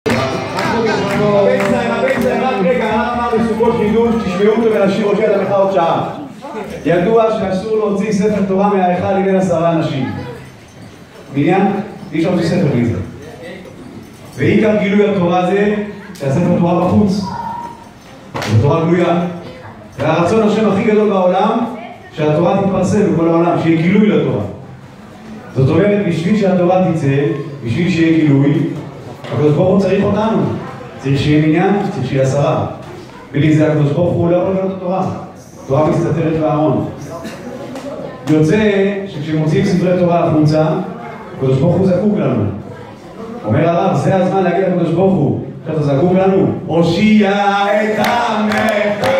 הבן רק רגע, אמר בסוכות חידוש, תשמעו אותו ולהשאיר ראשי את המחה עוד שעה. ידוע שאסור להוציא ספר תורה מההיכל לבין 10 אנשים. בעניין? אי אפשר להוציא ספר בלי זה. ועיקר גילוי התורה זה שהספר תורה בחוץ. זו תורה גלויה. והרצון השם הכי גדול בעולם, שהתורה תתפרסם בכל העולם, שיהיה גילוי לתורה. זאת אומרת, בשביל שהתורה תצא, בשביל שיהיה גילוי, הקדוש ברוך הוא צריך אותנו. צריך שיהיה מניין, צריך שיהיה 10. בלי זה הקדוש ברוך הוא לא יכול לגלות את התורה. התורה מסתתרת בארון. יוצא שכשמוציאים ספרי תורה החוצה, הקדוש ברוך הוא זקוק לנו. אומר הרב, זה הזמן להגיד לקדוש ברוך הוא, שאתה זקוק לנו, הושיע את עמך.